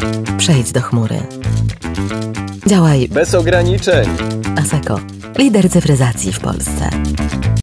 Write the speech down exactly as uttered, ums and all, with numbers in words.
Przejdź do chmury. Działaj bez ograniczeń. Asseco, lider cyfryzacji w Polsce.